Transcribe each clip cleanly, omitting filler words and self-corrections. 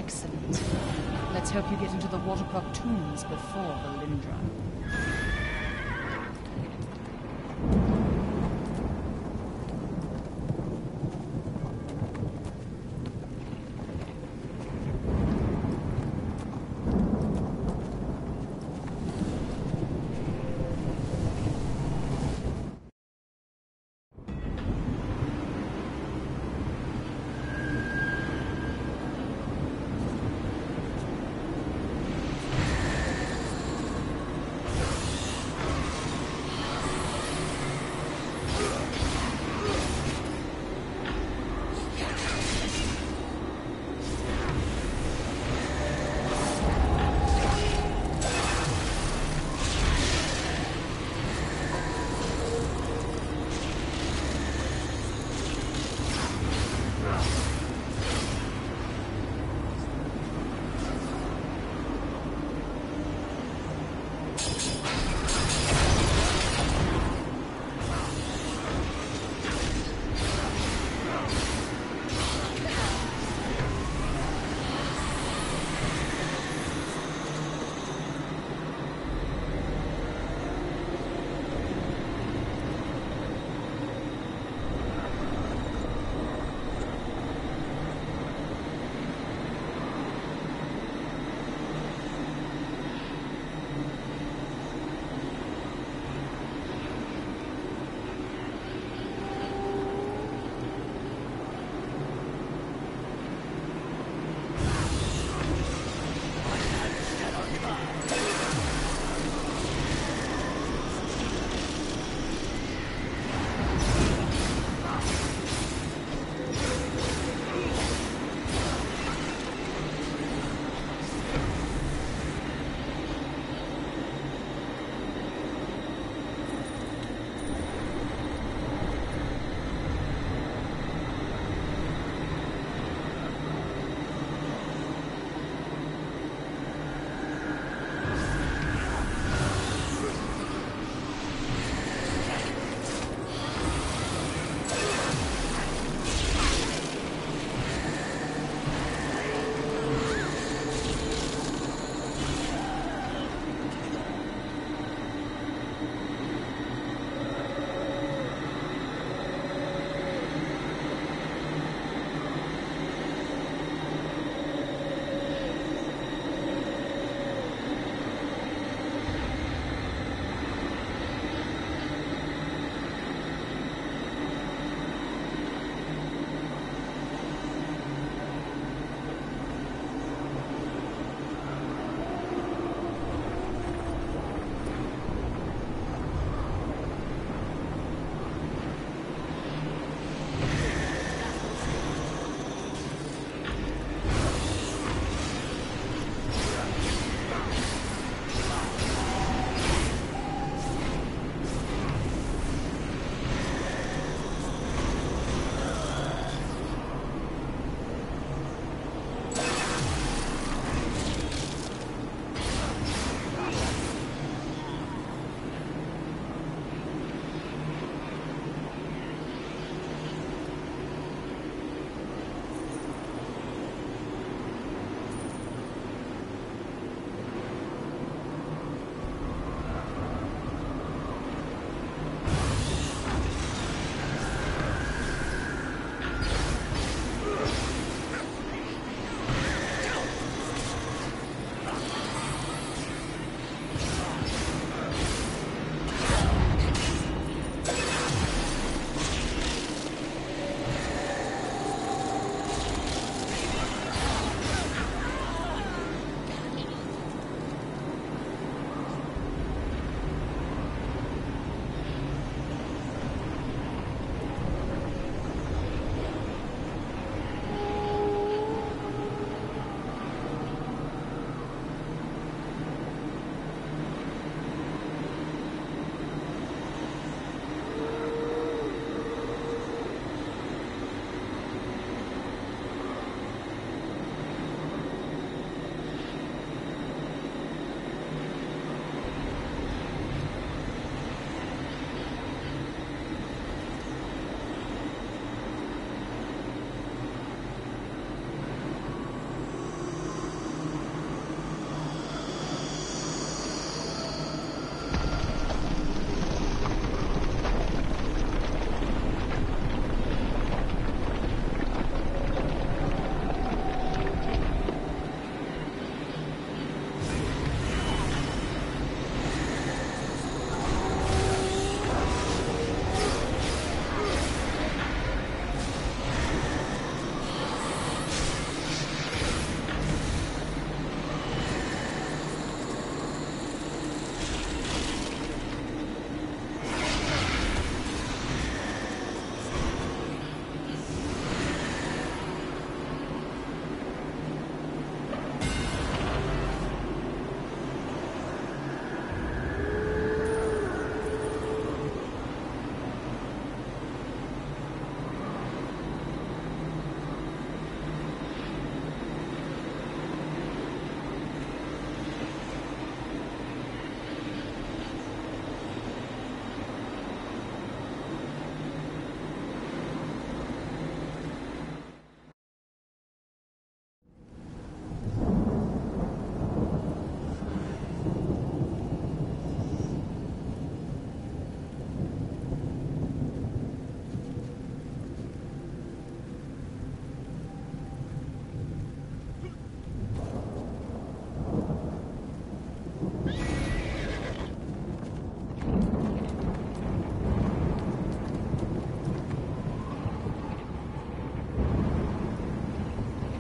Excellent. Let's hope you get into the Watercroft Tombs before Valindra.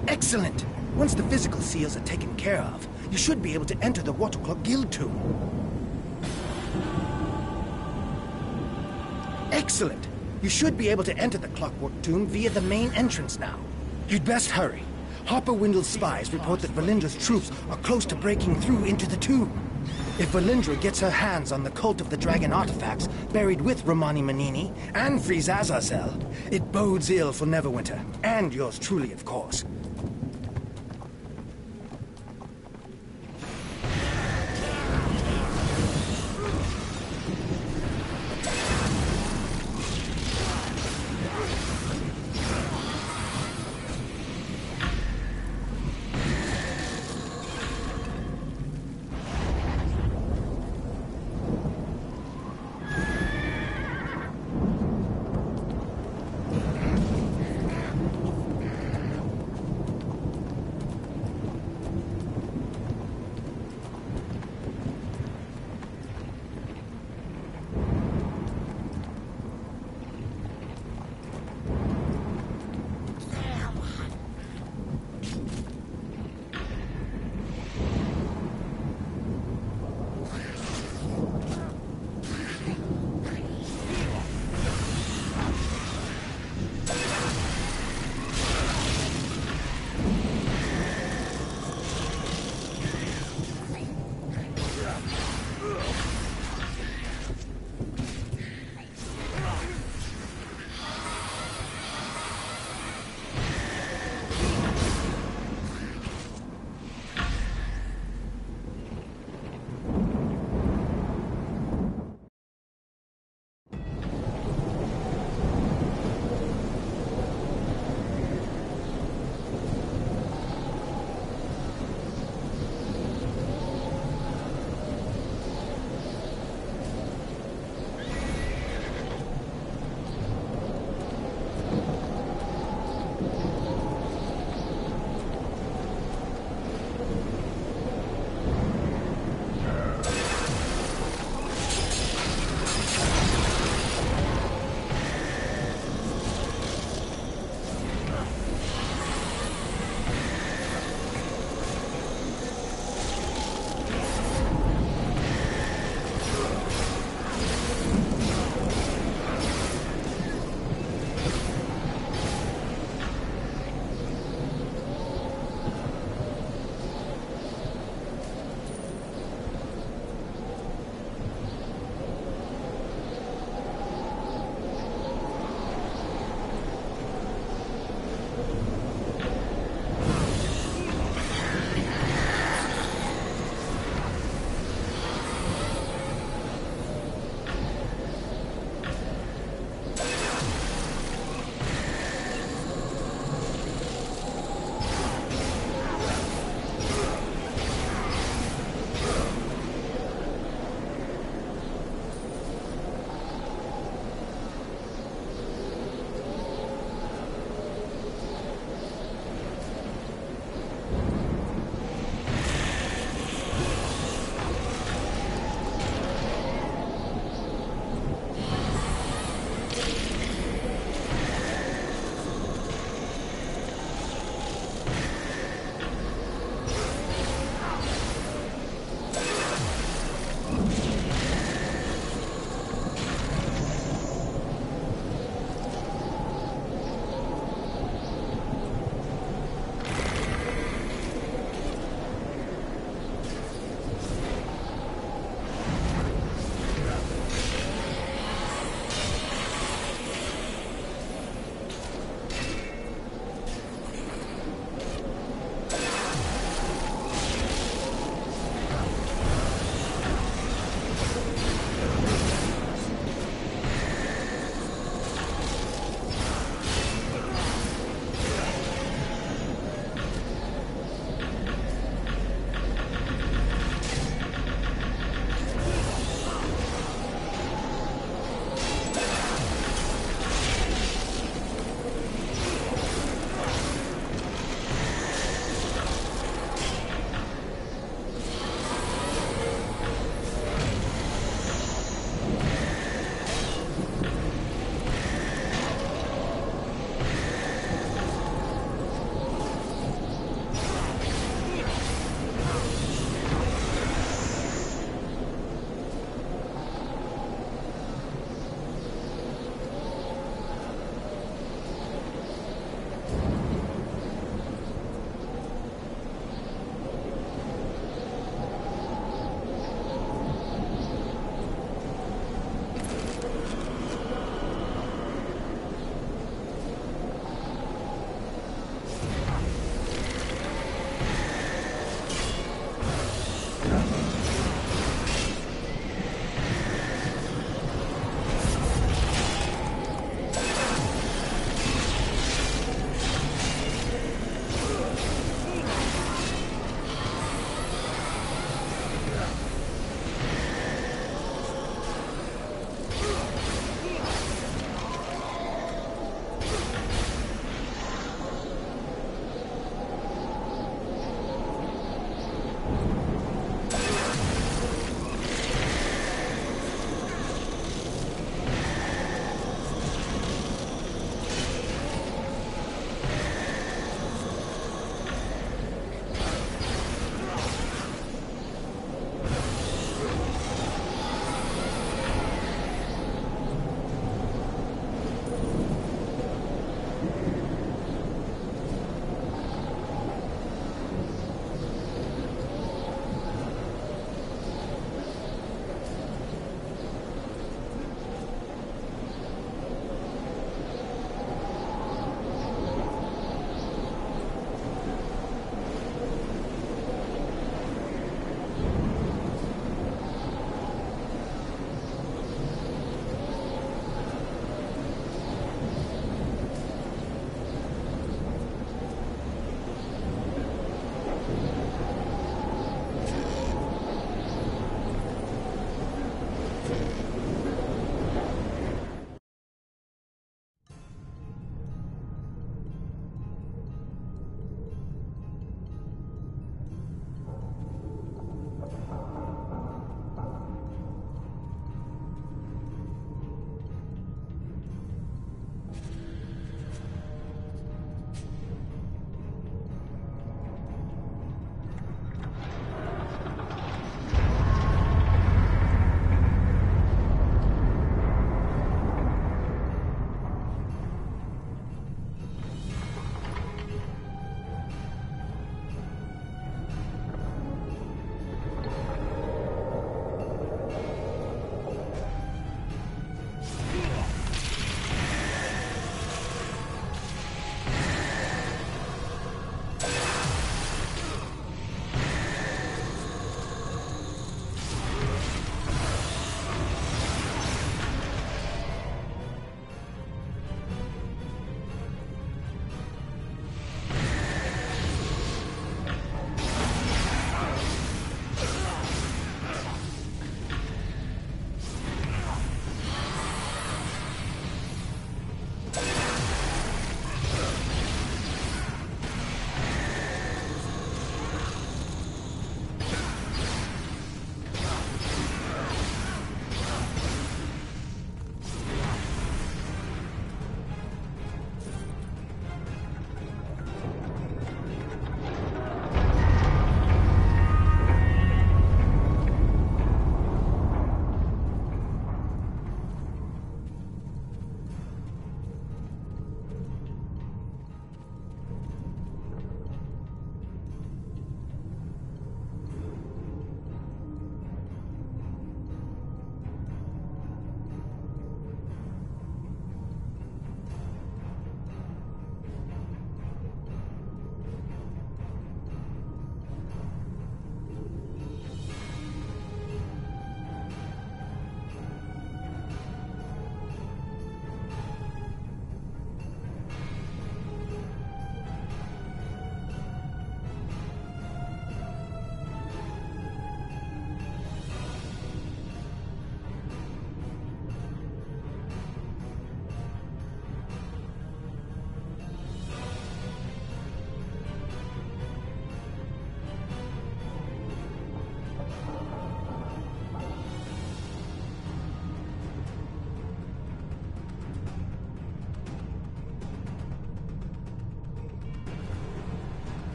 Excellent! Once the physical seals are taken care of, you should be able to enter the Watercloak Guild tomb. Excellent! You should be able to enter the Clockwork Tomb via the main entrance now. You'd best hurry. Harper Windle's spies report that Valindra's troops are close to breaking through into the tomb. If Valindra gets her hands on the Cult of the Dragon artifacts buried with Romani Manini and Frieze Azazel, it bodes ill for Neverwinter, and yours truly, of course.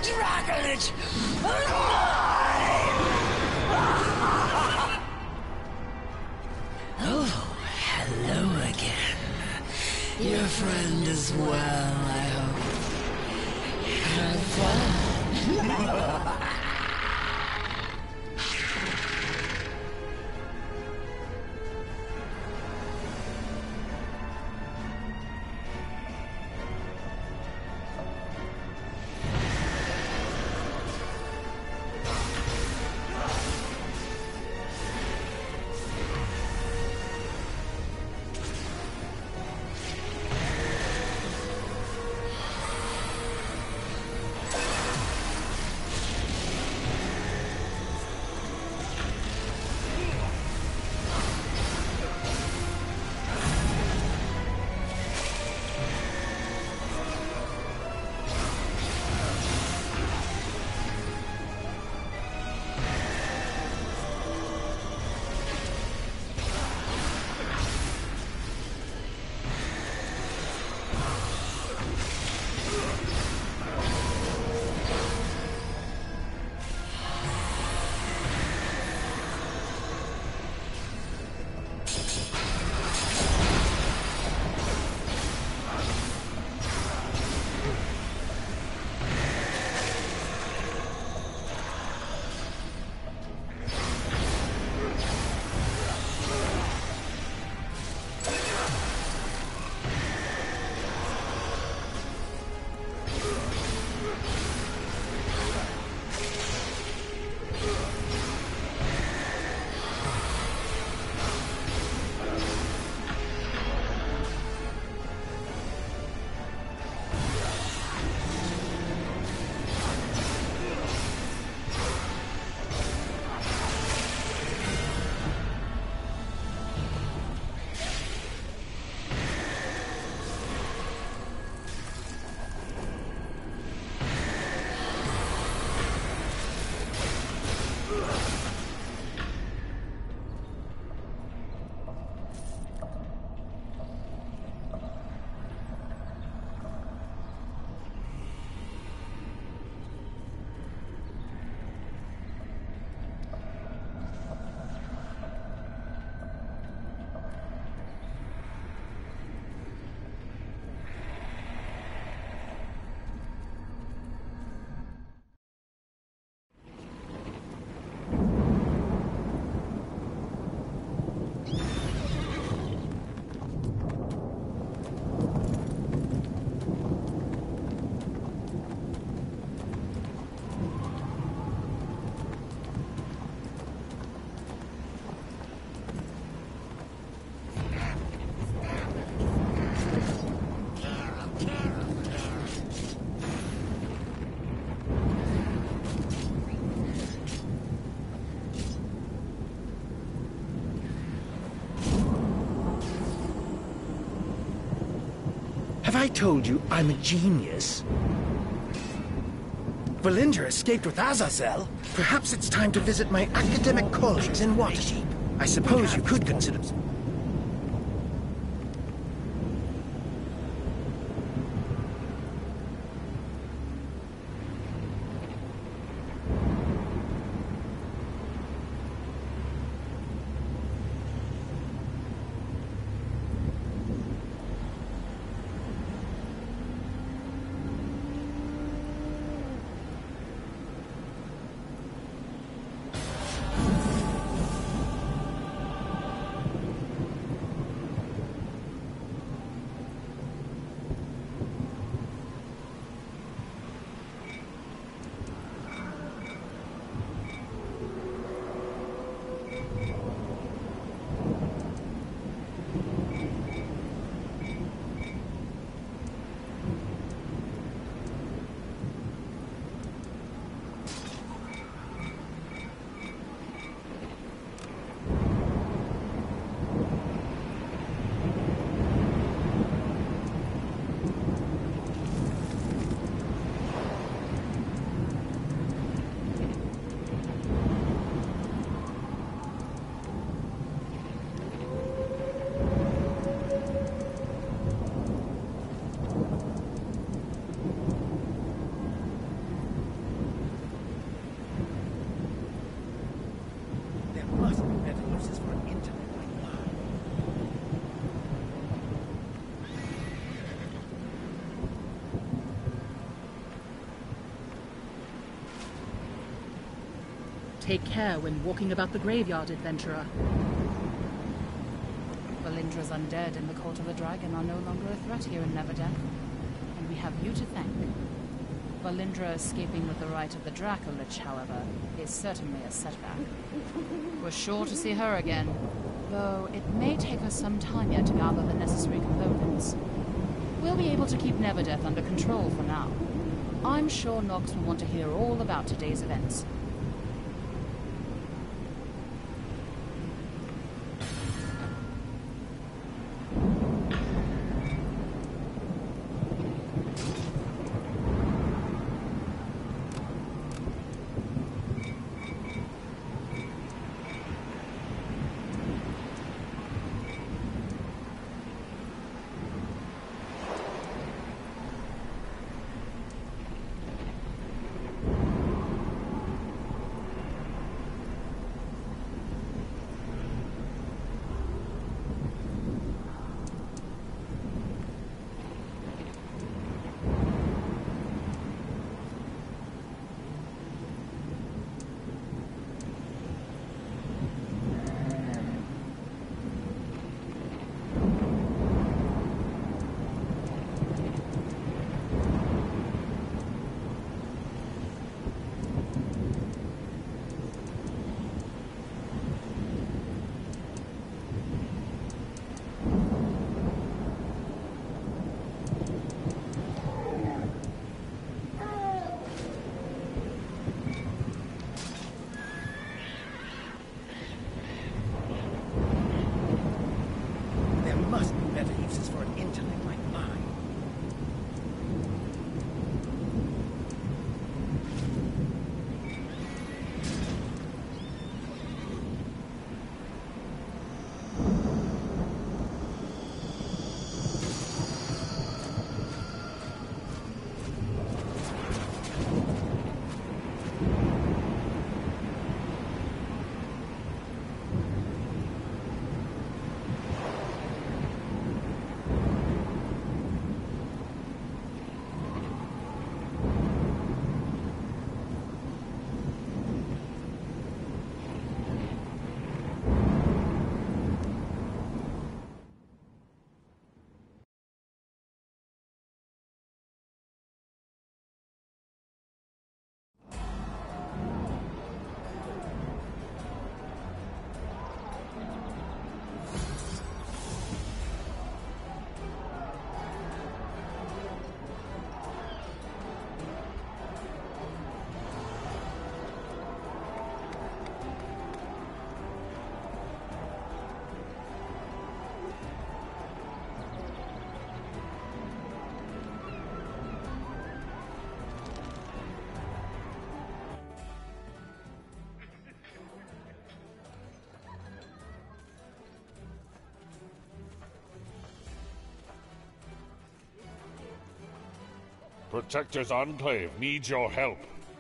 Dragonage alive! Oh, hello again. Your friend is well, I hope. Have fun. Have I told you I'm a genius? Valinder escaped with Azazel. Perhaps it's time to visit my academic colleagues in Waterdeep. I suppose you could consider... Take care when walking about the graveyard, adventurer. Valindra's undead in the Court of the Dragon are no longer a threat here in Neverdeath, and we have you to thank. Valindra escaping with the right of the Dracolich, however, is certainly a setback. We're sure to see her again, though it may take us some time yet to gather the necessary components. We'll be able to keep Neverdeath under control for now. I'm sure Nox will want to hear all about today's events. Protector's Enclave needs your help.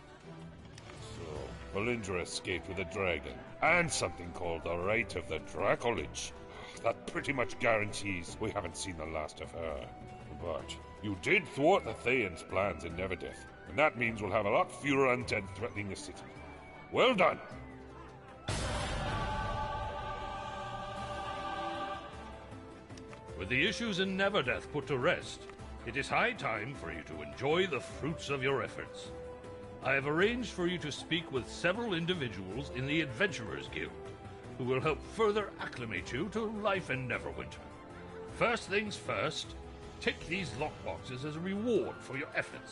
So, Valindra escaped with a dragon, and something called the Right of the Dracolich. That pretty much guarantees we haven't seen the last of her. But you did thwart the Thayan's plans in Neverdeath, and that means we'll have a lot fewer undead threatening the city. Well done! With the issues in Neverdeath put to rest, it is high time for you to enjoy the fruits of your efforts. I have arranged for you to speak with several individuals in the Adventurers Guild, who will help further acclimate you to life in Neverwinter. First things first, take these lockboxes as a reward for your efforts.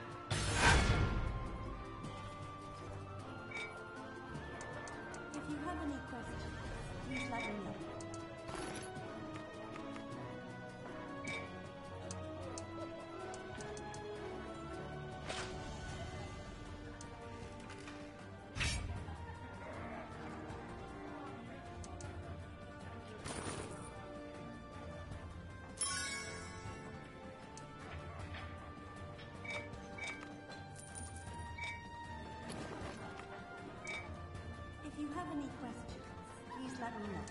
If you have any questions, please let me know. If you have any questions, please let me know.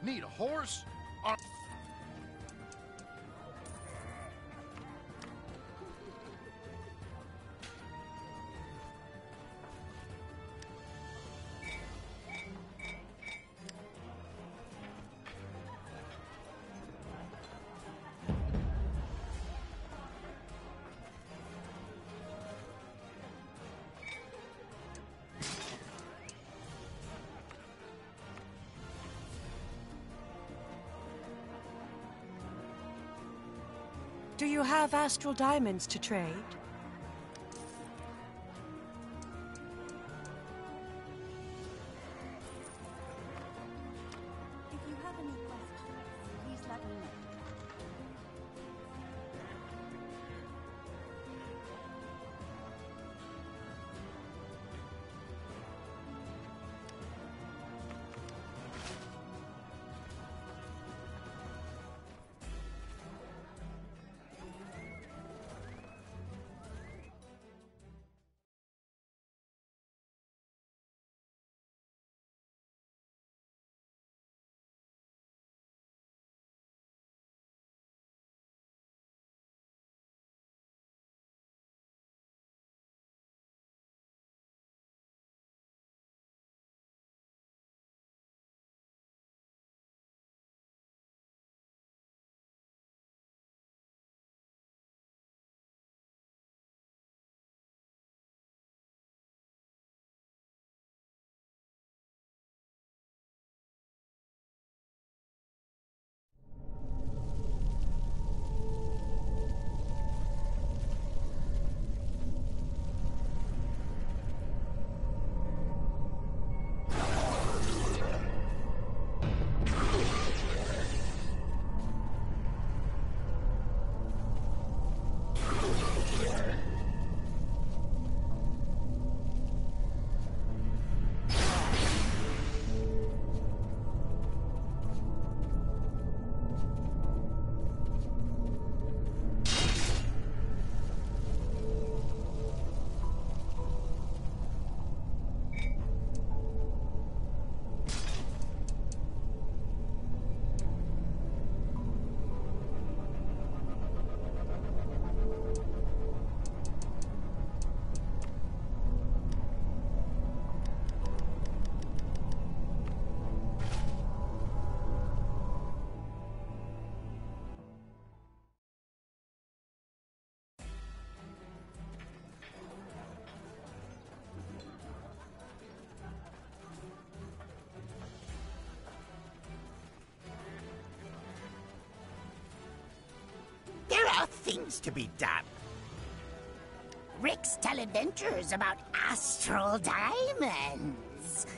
Need a horse? Do you have astral diamonds to trade? If you have any questions, please let me know. There are things to be done. Ricks tell adventurers about astral diamonds.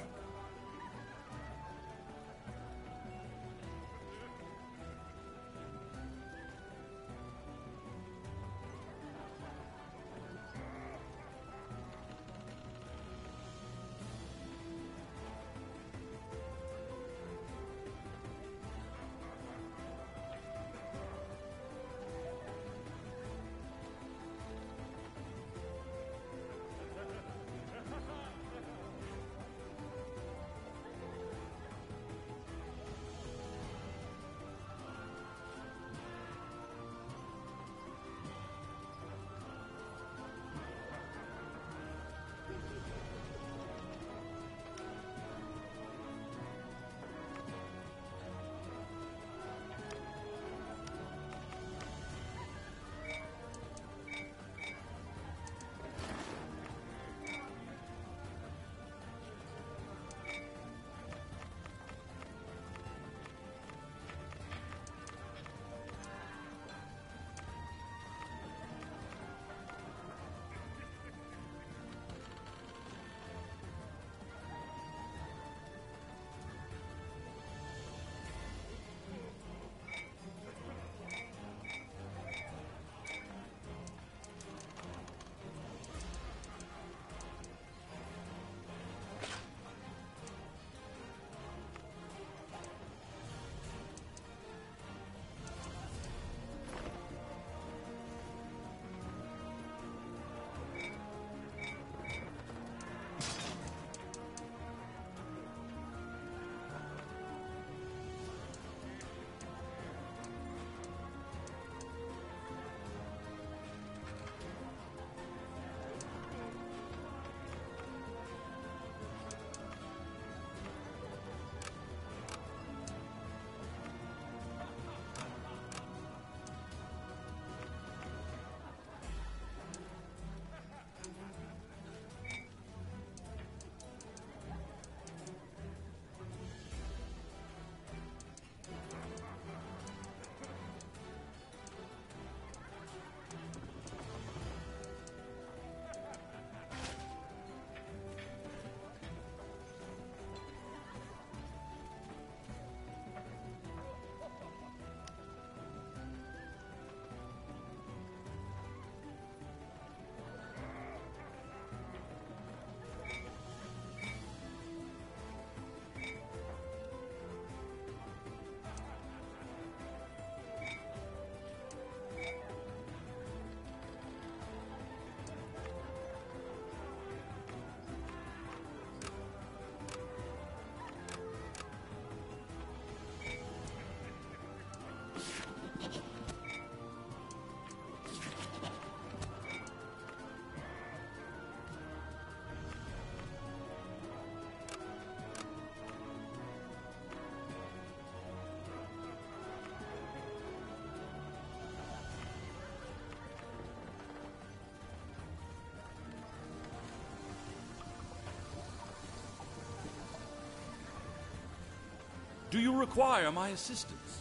Do you require my assistance?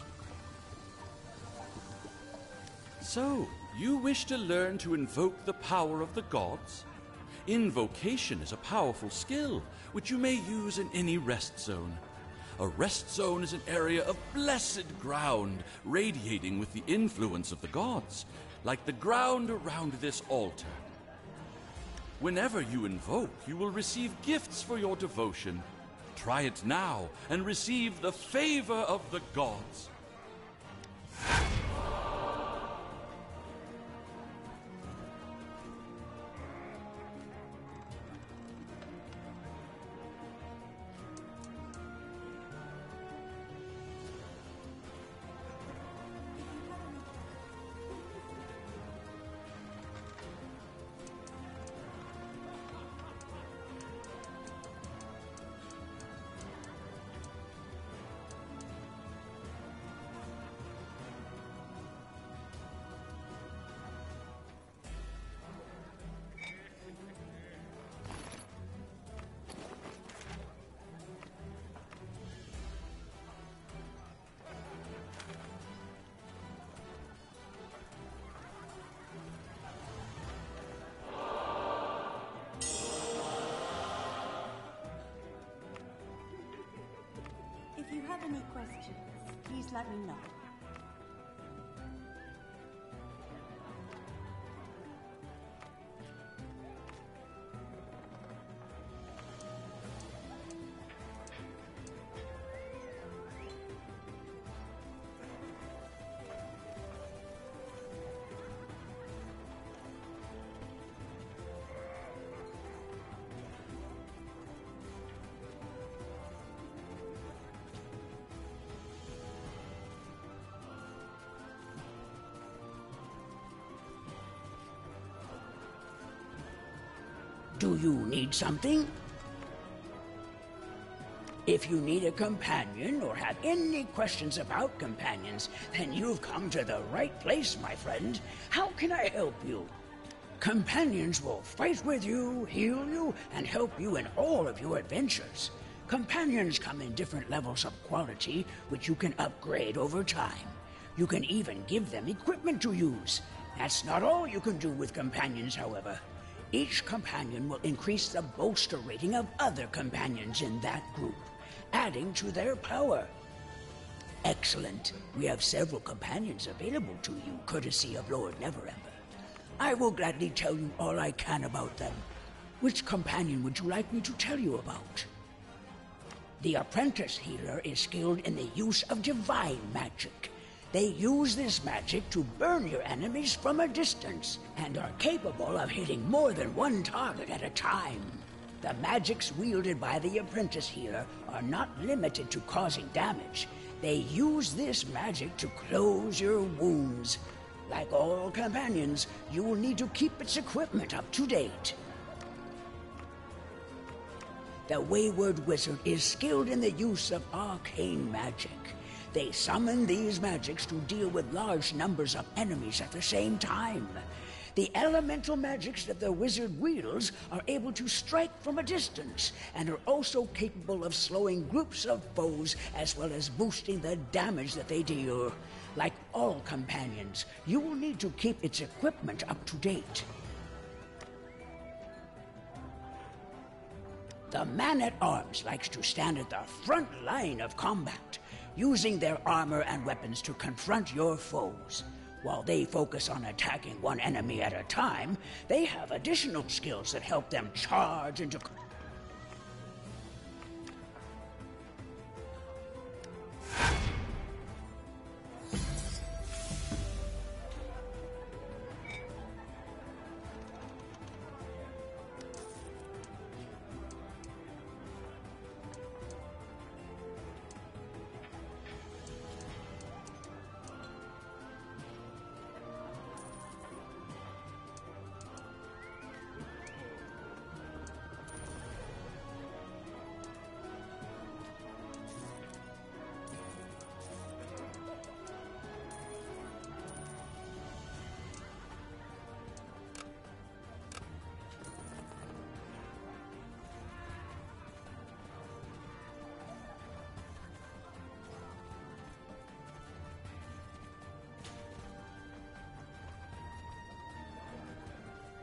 So, you wish to learn to invoke the power of the gods? Invocation is a powerful skill, which you may use in any rest zone. A rest zone is an area of blessed ground, radiating with the influence of the gods, like the ground around this altar. Whenever you invoke, you will receive gifts for your devotion. Try it now and receive the favor of the gods. If you have any questions, please let me know. Do you need something? If you need a companion or have any questions about companions, then you've come to the right place, my friend. How can I help you? Companions will fight with you, heal you, and help you in all of your adventures. Companions come in different levels of quality, which you can upgrade over time. You can even give them equipment to use. That's not all you can do with companions, however. Each companion will increase the bolster rating of other companions in that group, adding to their power. Excellent. We have several companions available to you, courtesy of Lord Neverember. I will gladly tell you all I can about them. Which companion would you like me to tell you about? The Apprentice Healer is skilled in the use of divine magic. They use this magic to burn your enemies from a distance, and are capable of hitting more than one target at a time. The magics wielded by the Apprentice Healer are not limited to causing damage. They use this magic to close your wounds. Like all companions, you will need to keep its equipment up to date. The Wayward Wizard is skilled in the use of arcane magic. They summon these magics to deal with large numbers of enemies at the same time. The elemental magics that the wizard wields are able to strike from a distance, and are also capable of slowing groups of foes as well as boosting the damage that they deal. Like all companions, you will need to keep its equipment up to date. The Man-at-Arms likes to stand at the front line of combat, using their armor and weapons to confront your foes. While they focus on attacking one enemy at a time, they have additional skills that help them charge into...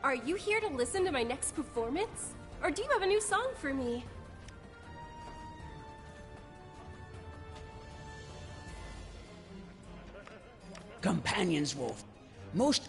Are you here to listen to my next performance? Or do you have a new song for me? Companions, Wolf. Most...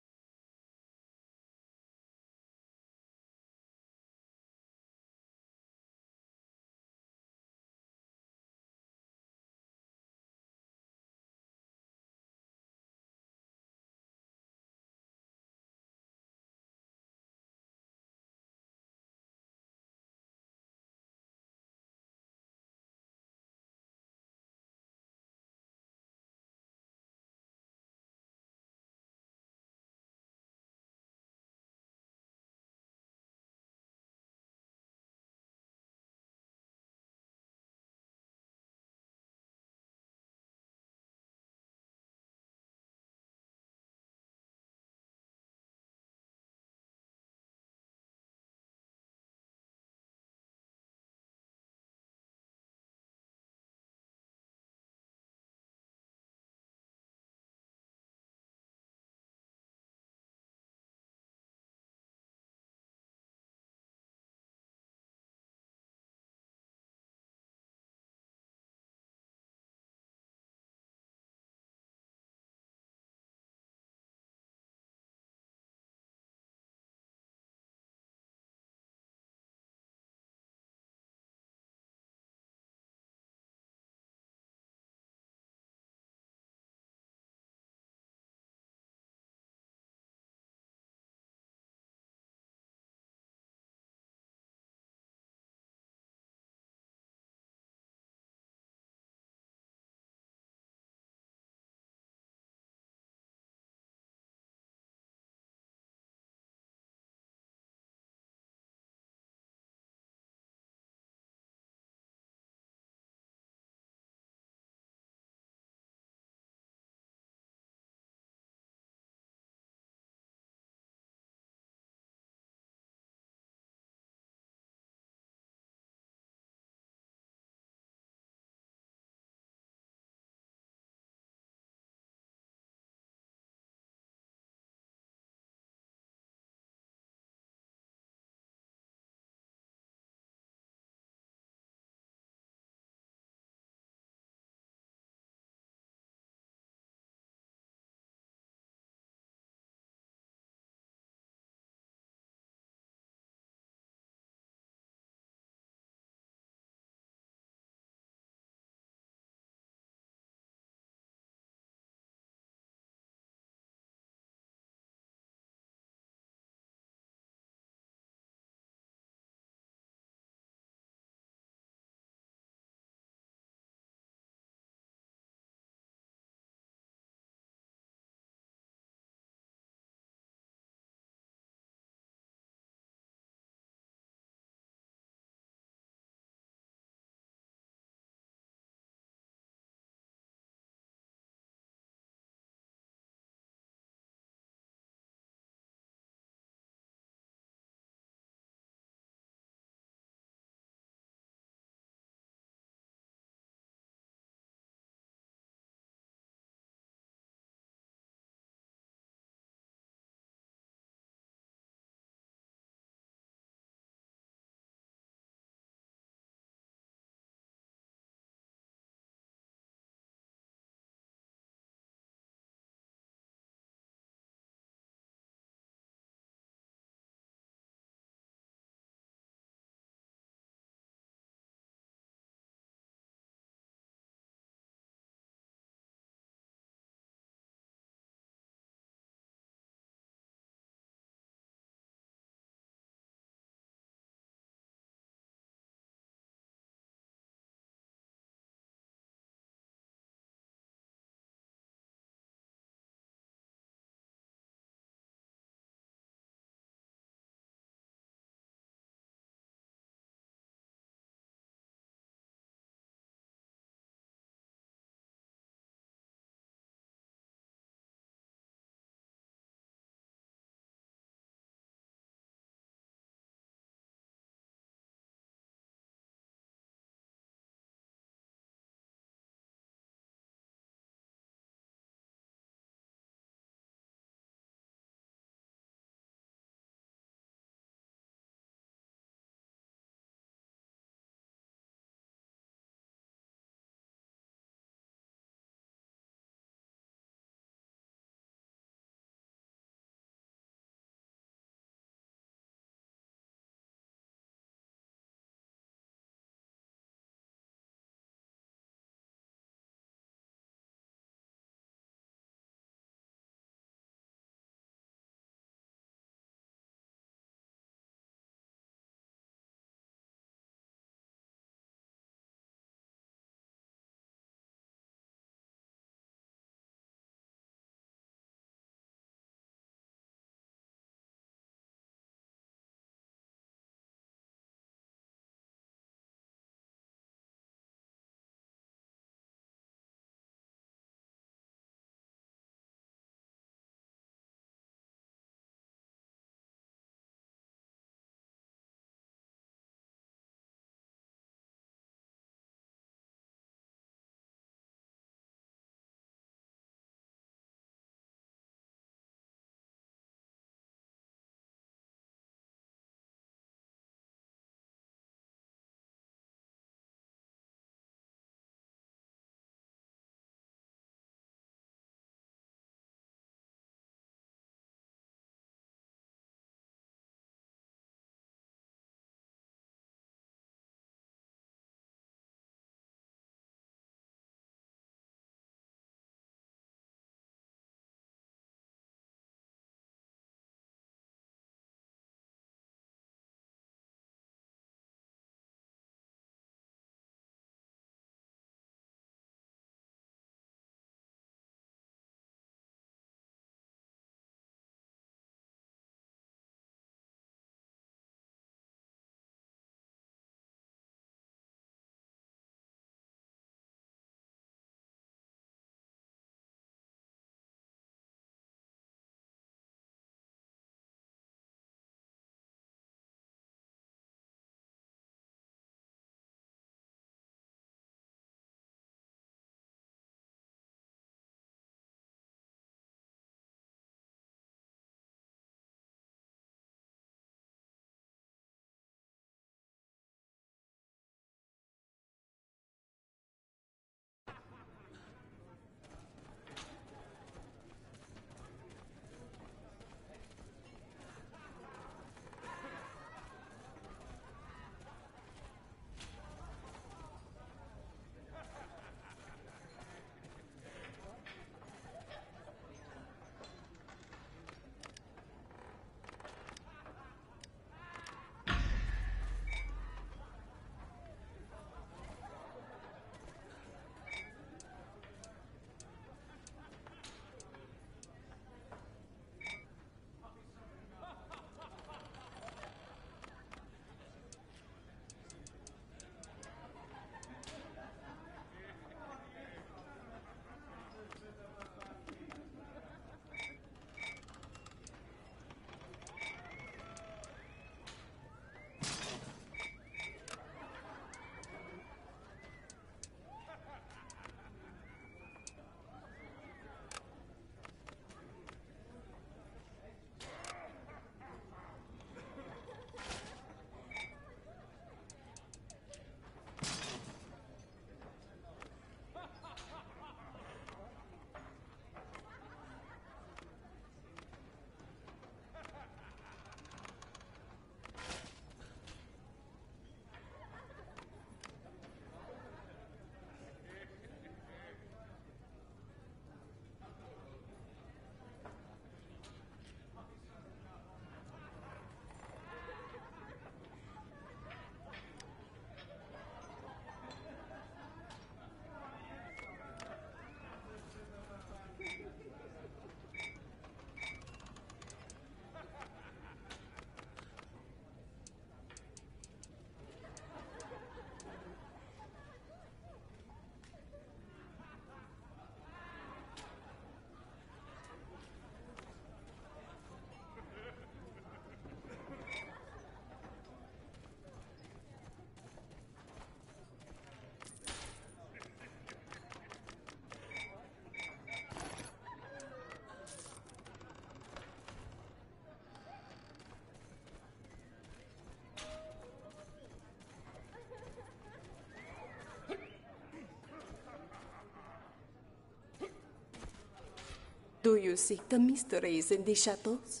Do you seek the mysteries in the shadows?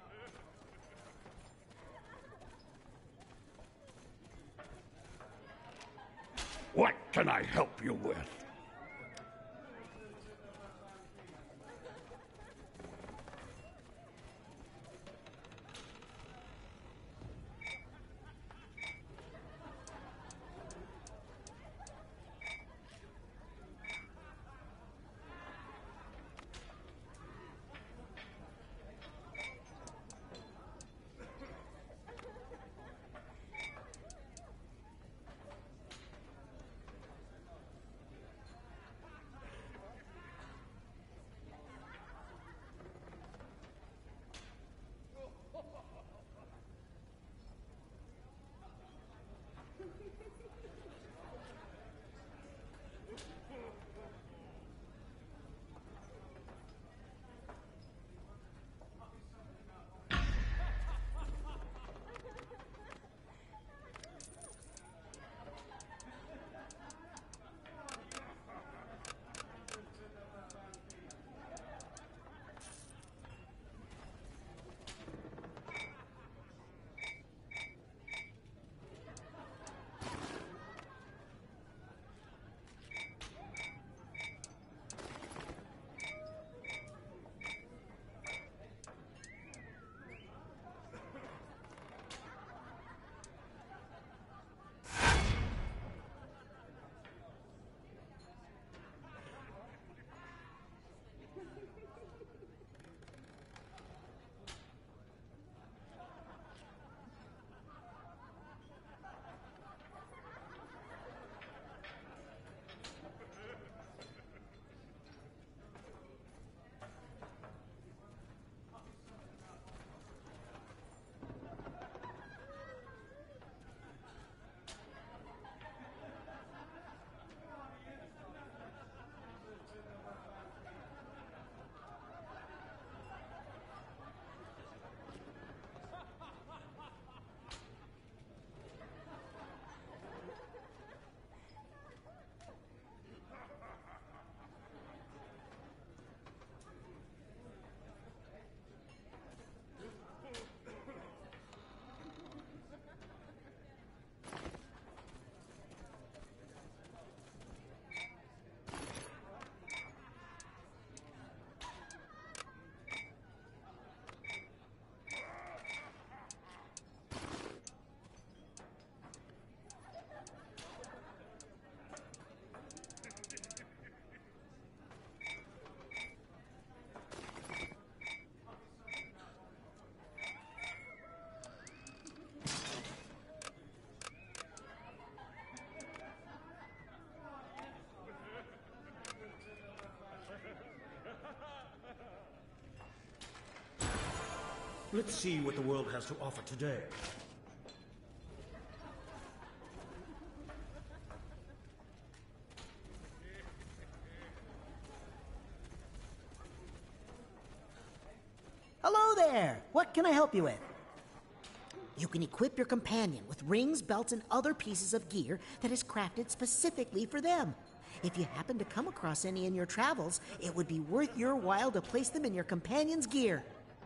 What can I help you with? Let's see what the world has to offer today. Hello there! What can I help you with? You can equip your companion with rings, belts, and other pieces of gear that is crafted specifically for them. If you happen to come across any in your travels, it would be worth your while to place them in your companion's gear.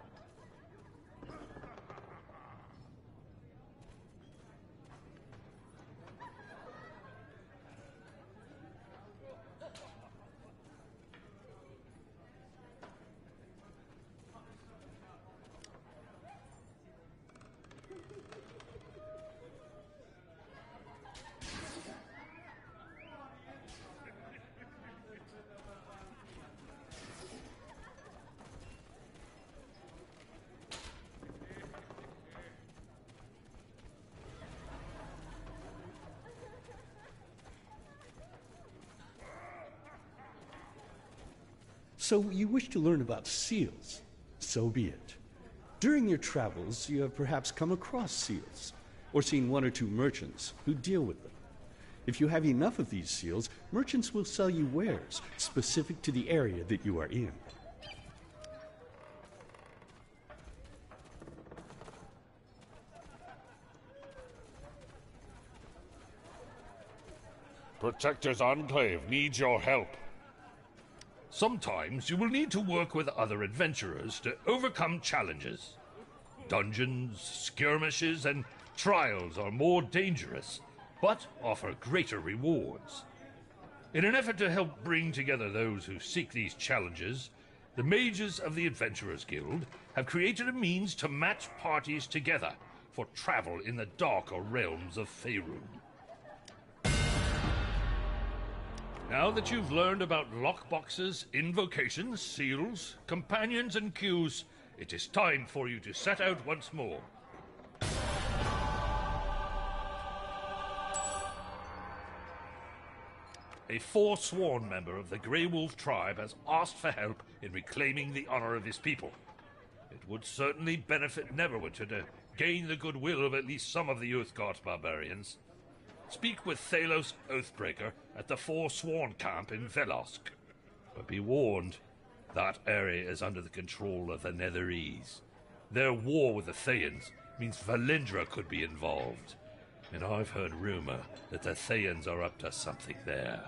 So you wish to learn about seals? So be it. During your travels, you have perhaps come across seals, or seen one or two merchants who deal with them. If you have enough of these seals, merchants will sell you wares specific to the area that you are in. Protector's Enclave needs your help. Sometimes you will need to work with other adventurers to overcome challenges. Dungeons, skirmishes, and trials are more dangerous, but offer greater rewards. In an effort to help bring together those who seek these challenges, the mages of the Adventurers Guild have created a means to match parties together for travel in the darker realms of Faerun. Now that you've learned about lockboxes, invocations, seals, companions, and queues, it is time for you to set out once more. A forsworn member of the Grey Wolf tribe has asked for help in reclaiming the honor of his people. It would certainly benefit Neverwinter to gain the goodwill of at least some of the Uthgardt barbarians. Speak with Thalos Oathbreaker at the Forsworn camp in Velosk. But be warned, that area is under the control of the Netherese. Their war with the Thayans means Valindra could be involved. And I've heard rumor that the Thayans are up to something there.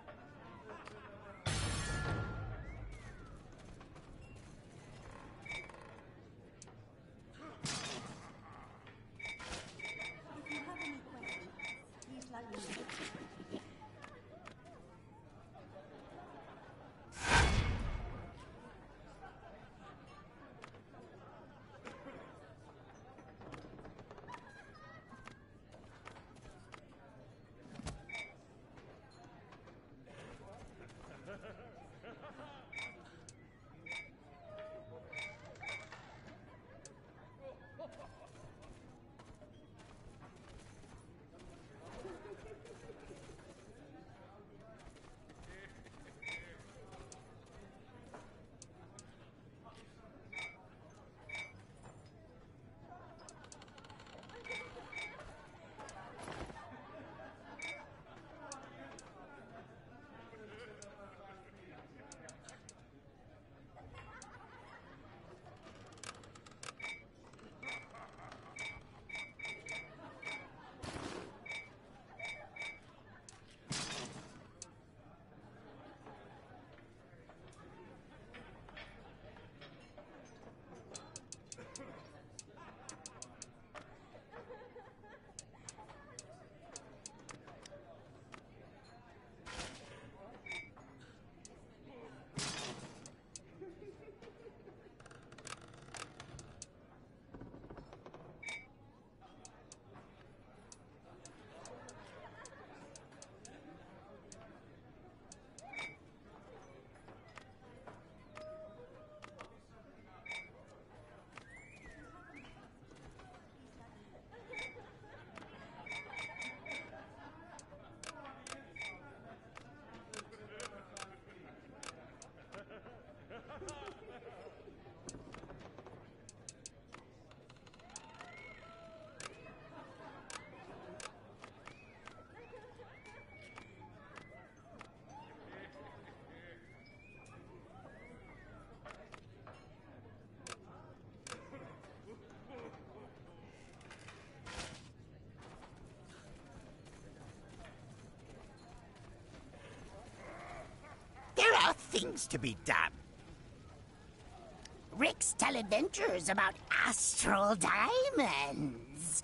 There are things to be done. Ricks tell adventurers about astral diamonds.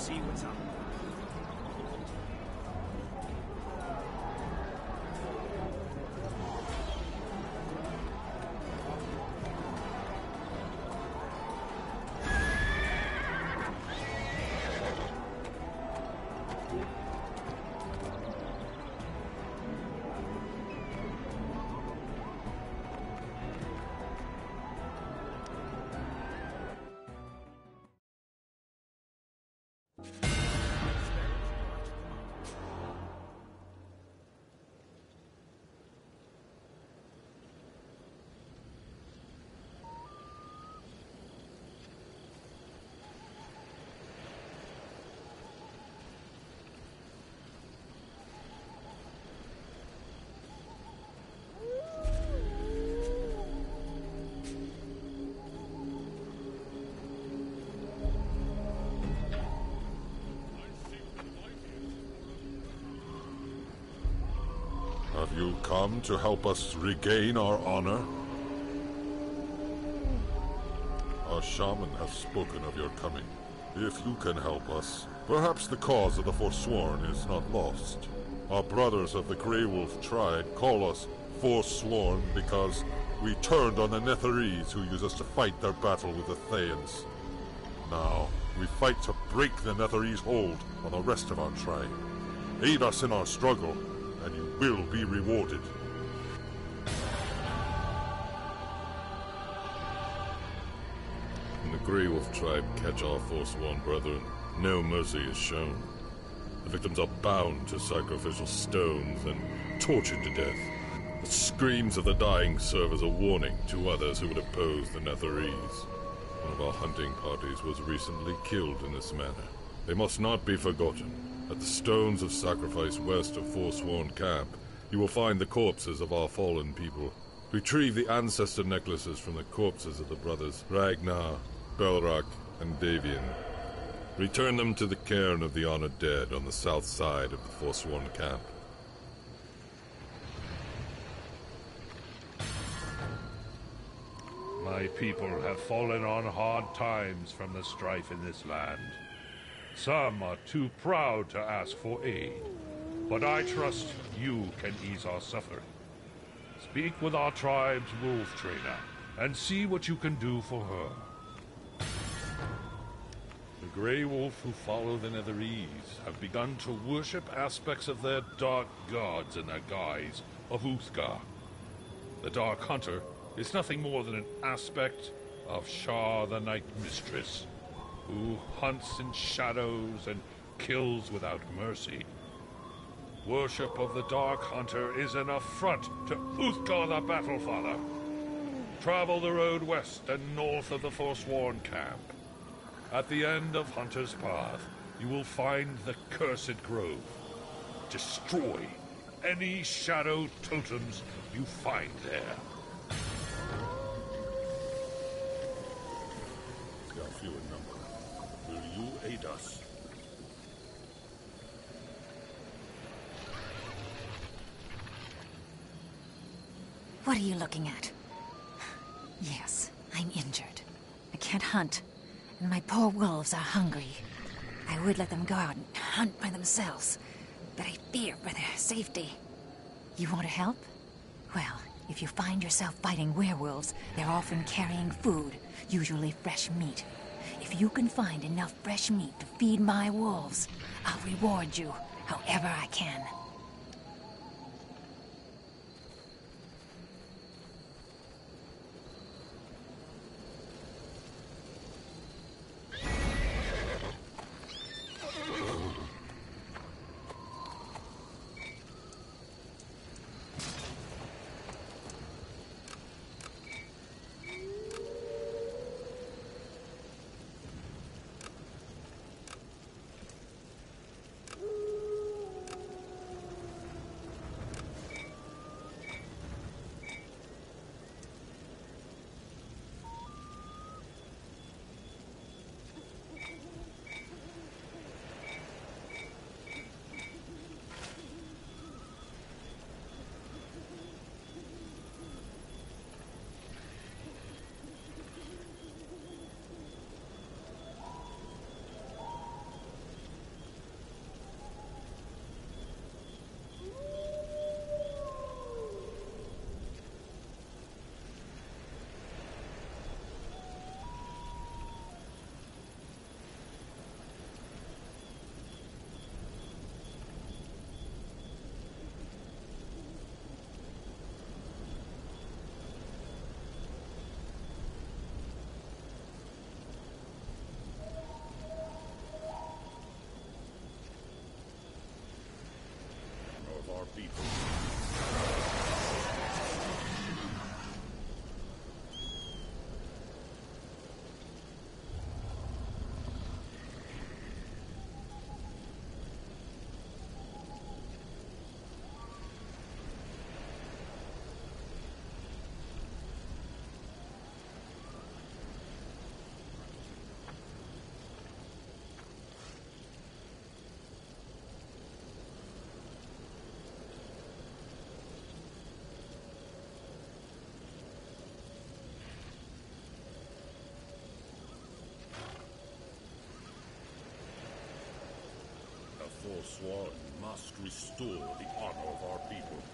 see what's up. Have you come to help us regain our honor? Our shaman has spoken of your coming. If you can help us, perhaps the cause of the Forsworn is not lost. Our brothers of the Grey Wolf tribe call us Forsworn because we turned on the Netherese who used us to fight their battle with the Thayans. Now, we fight to break the Netherese hold on the rest of our tribe. Aid us in our struggle, and you will be rewarded. When the Grey Wolf tribe catch our Forsworn brethren, no mercy is shown. The victims are bound to sacrificial stones and tortured to death. The screams of the dying serve as a warning to others who would oppose the Netherese. One of our hunting parties was recently killed in this manner. They must not be forgotten. At the stones of sacrifice west of Forsworn camp, you will find the corpses of our fallen people. Retrieve the ancestor necklaces from the corpses of the brothers Ragnar, Belrak, and Davian. Return them to the cairn of the honored dead on the south side of the Forsworn camp. My people have fallen on hard times from the strife in this land. Some are too proud to ask for aid, but I trust you can ease our suffering. Speak with our tribe's wolf trainer, and see what you can do for her. The Grey Wolf who follow the Netherese have begun to worship aspects of their dark gods in the guise of Uthgar. The Dark Hunter is nothing more than an aspect of Shar the Night Mistress, who hunts in shadows and kills without mercy. Worship of the Dark Hunter is an affront to Uthgar the Battlefather. Travel the road west and north of the Forsworn camp. At the end of Hunter's Path, you will find the Cursed Grove. Destroy any shadow totems you find there. They are few in number. Will you aid us? What are you looking at? Yes, I'm injured. I can't hunt, and my poor wolves are hungry. I would let them go out and hunt by themselves, but I fear for their safety. You want to help? Well, if you find yourself fighting werewolves, they're often carrying food, usually fresh meat. If you can find enough fresh meat to feed my wolves, I'll reward you however I can. Swan must restore the honor of our people.